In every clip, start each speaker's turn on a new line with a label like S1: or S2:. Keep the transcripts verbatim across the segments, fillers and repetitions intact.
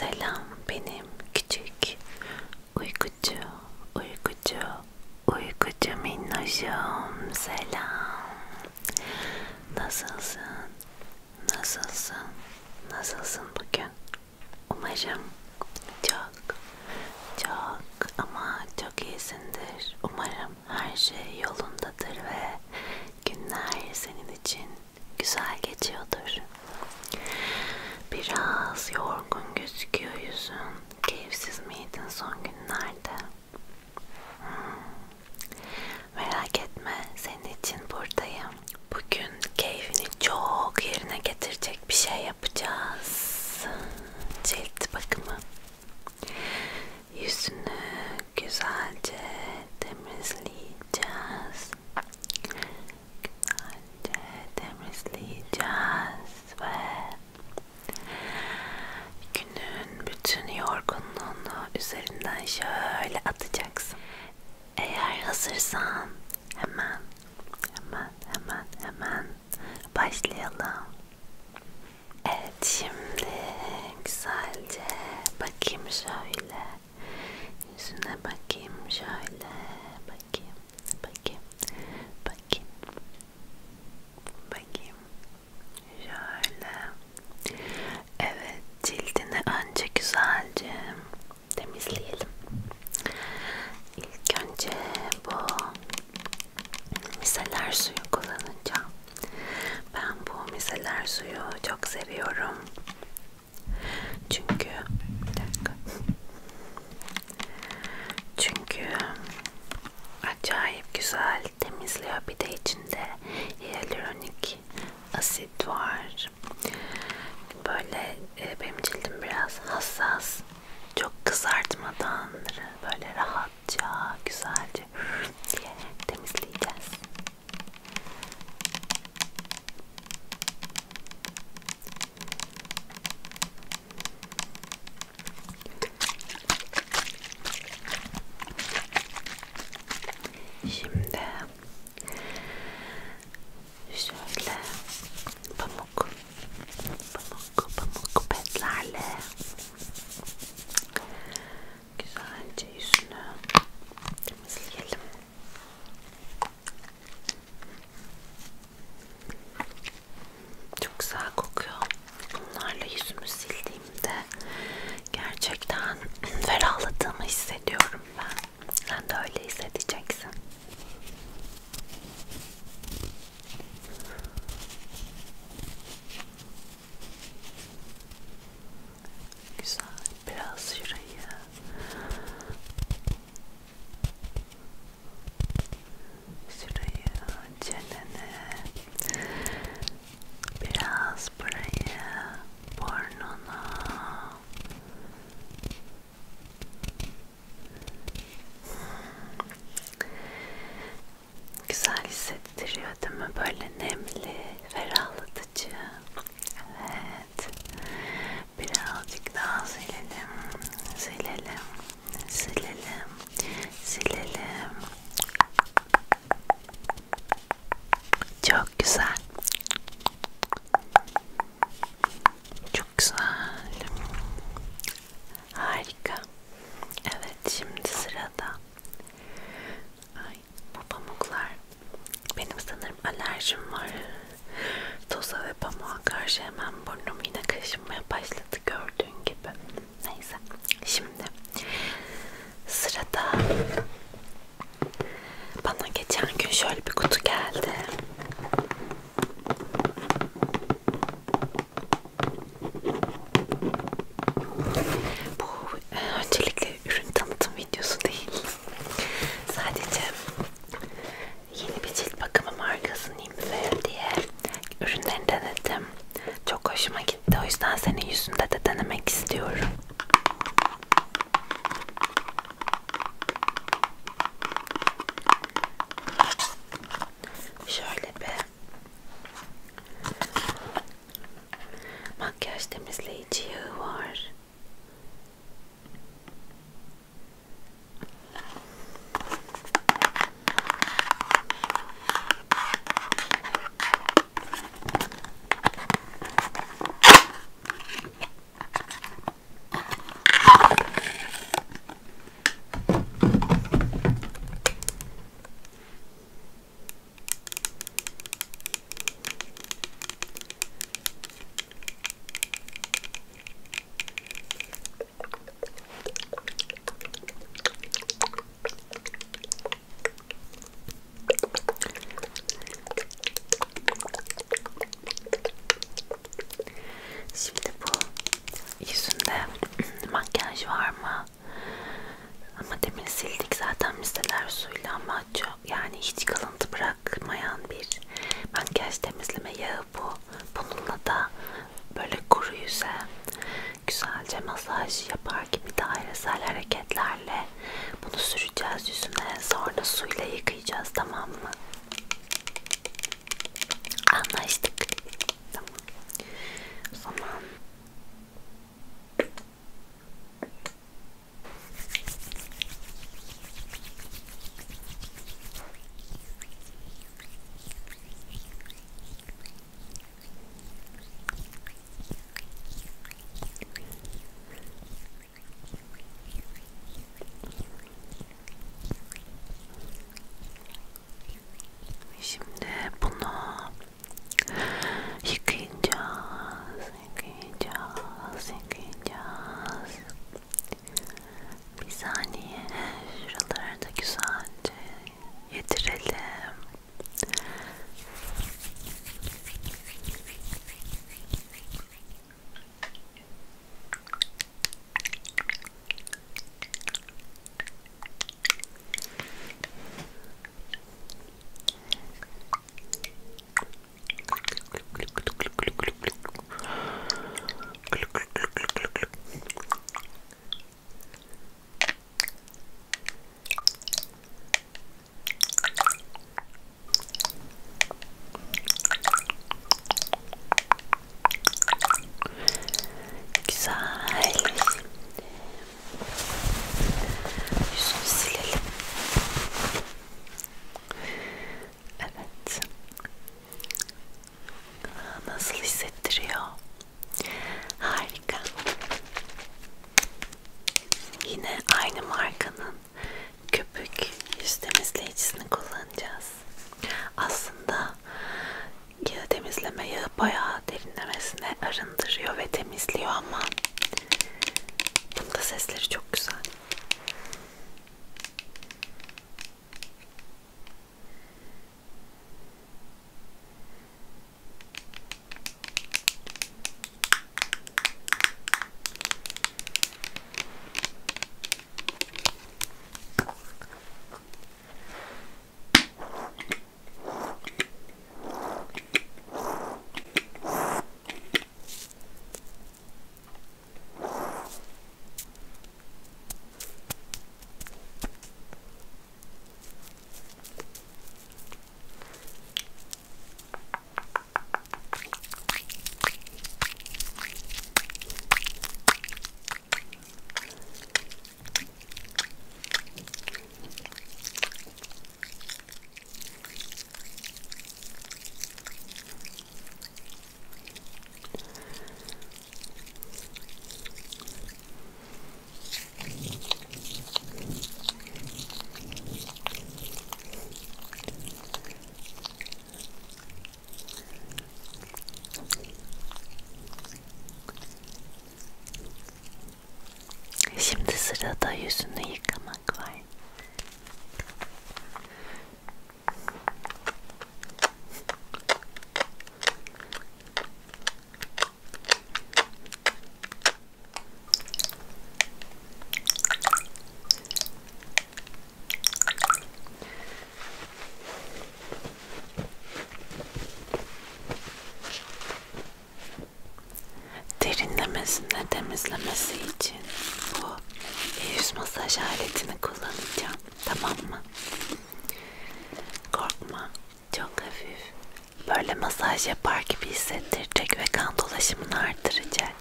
S1: Selam benim küçük uykucu, uykucu, uykucu minnoşum. Selam. Nasılsın? Nasılsın? Nasılsın bugün? Umarım çok, çok ama çok iyisindir. Umarım her şey yolundadır ve günler senin için güzel geçiyordur. Biraz yorgun gözüküyor yüzün. Keyifsiz miydin son günlerde? Hmm. Merak etme, senin için buradayım. Bugün keyfini çok yerine getirecek bir şey yapacağız. Cilt bakımı. Yüzünü güzelce temizleyeceğiz. Güzelce temizleyeceğiz ve günün bütün yorgunluğunu üzerinden şöyle atacaksın. Eğer hazırsan hemen hemen hemen hemen başlayalım. Evet, şimdi güzelce bakayım şöyle. Yüzüne bakayım şöyle. Bakayım, bakayım, bakayım. Bakayım. Şöyle. Evet, cildini önce güzelce temizleyelim. İlk önce bu miseler suyu kullanacağım. Ben bu miseler suyu çok seviyorum. Çünkü bir dakika. Çünkü acayip güzel temizliyor. Bir de içinde hyaluronik asit var. Böyle e, benim cildim biraz hassas. Çok kızartmadan böyle rahatça, güzelce diye temizleyeceğiz. Şimdi şöyle pamuk pamuk pamuk petlerle güzelce yüzünü temizleyelim. Çok güzel kokuyor. Bunlarla yüzümü sildiğimde gerçekten ferahladığımı hissediyorum ben. Sen de öyle hissedeceksin. Güzel. Biraz şurayı. Şurayı, çeneni. Biraz burayı, burnunu. Güzel hissettiriyor değil mi? Böyle nemli, ferahlatıcı. Evet. Birazcık daha silelim. Silelim. Silelim. Silelim. Çok güzel. Çok güzel. Harika. Evet, şimdi sırada. Ay, bu pamuklar. Benim sanırım alerjim var. Toza ve pamuğa karşı hemen burnum yine kaşınmaya başladı gördüğün gibi. Neyse. Şimdi sırada bana geçen gün şöyle bir kutu geldi. Bu e, öncelikle ürün tanıtım videosu değil. Sadece yeni bir cilt bakımı markası Nymphea diye ürünlerini denedim. Çok hoşuma gitti. O yüzden senin yüzünde de denemek istiyorum. Şöyle miceller suyuyla ama çok, yani hiç kalıntı bırakmayan bir makyaj temizleme yağı bu. Bununla da böyle kuru yüze güzelce masaj yapar gibi dairesel hareketlerle bunu süreceğiz yüzüne. Sonra suyla yıkayacağız, tamam mı? Anlaştık. Tamam. O zaman şimdi bunu yıkayacağız, yıkayacağız, yıkayacağız. Bir saniye, şuraları da güzelce yedirelim. Güzel. Yüzünü silelim. Evet. Nasıl hissettiriyor? Harika. Yine aynı markanın köpük yüz temizleyicisini kullanacağız. Aslında yağ temizleme yağı bayağı derinlemesine arındırıyor ve temizliyor ama bunda sesleri çok güzel. Şimdi sırada yüzünü yıkamak var. Derinlemesine temizlemesi için bu yüz masaj aletini kullanacağım. Tamam mı? Korkma. Çok hafif. Böyle masaj yapar gibi hissettirecek ve kan dolaşımını artıracak.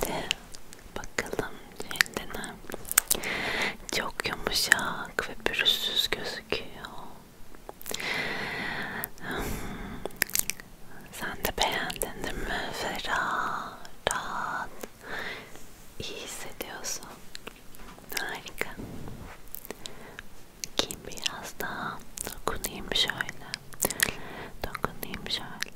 S1: Şöyle bakalım cildine. Çok yumuşak ve pürüzsüz gözüküyor. Sen de beğendin değil mi? Ferah, rahat, iyi hissediyorsun. Harika. Bakayım biraz daha. Dokunayım şöyle. Dokunayım şöyle.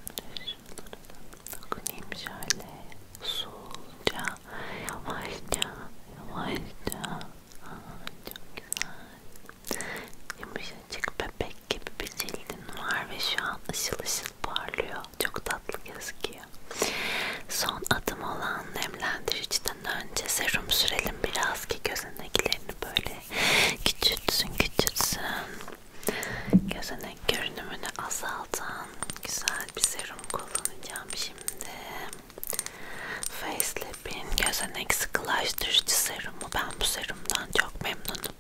S1: Dokunayım şöyle. Usulca, yavaşça, yavaşça. Aa, çok güzel. Yumuşacık bebek gibi bir cildin var ve şu an ışıl ışıl parlıyor. Çok tatlı gözüküyor. Son adım olan nemlendiriciden önce serum sürelim biraz ki gözeneklerini böyle küçültsün küçültsün. Gözenek görünümünü azaltan güzel bir serum kullanacağım şimdi. Facelab'in gözenek sıkılaştırıcı serumu. Ben bu serumdan çok memnunum.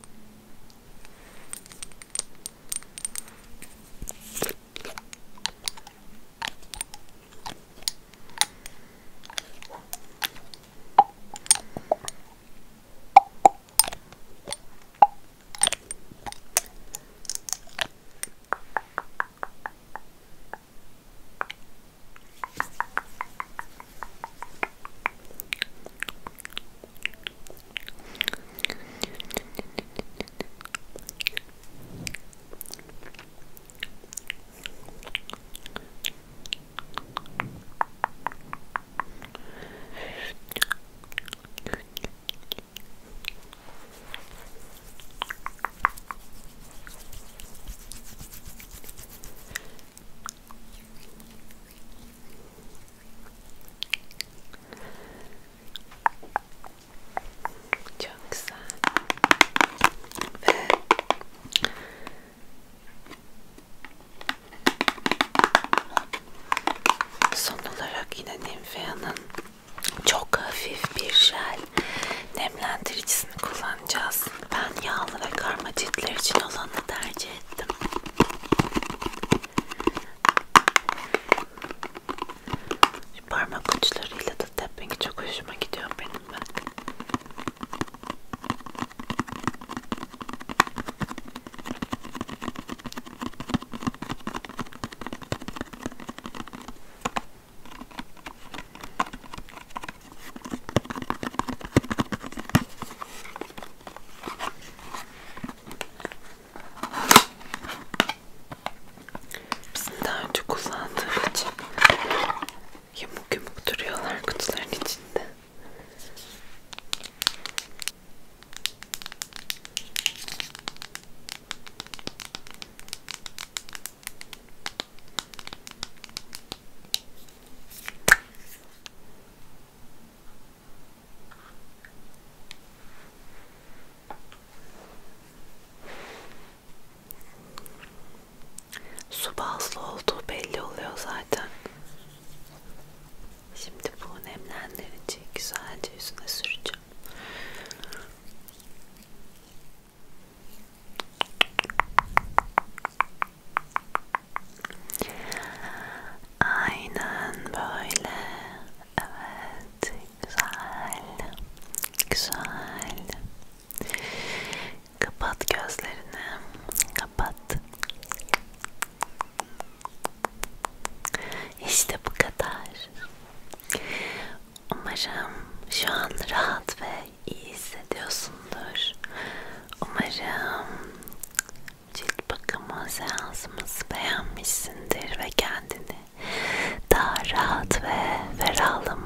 S1: Çok güzel. Ve son olarak yine Nivea'nın çok hafif bir jel nemlendiricisini kullanacağız. Ben yağlı ve karma ciltler için olanı tercih ettim. Şu parmak uçlarıyla da tapping çok hoşuma gidiyor benim ben. Bizim daha önce kullandığım için yumuk yumuk duruyorlar kutuların içinde. Su bazlı olduğu belli oluyor zaten. Şimdi bu nemlendiriciyi güzelce yüzüne süreceğim. Aynen böyle. Evet, güzel. Güzel. Kapat gözlerini. Kapat. İşte bu kadar. Umarım şu an rahat ve iyi hissediyorsundur. Umarım cilt bakımı seansımızı beğenmişsindir ve kendini daha rahat ve ferahlamış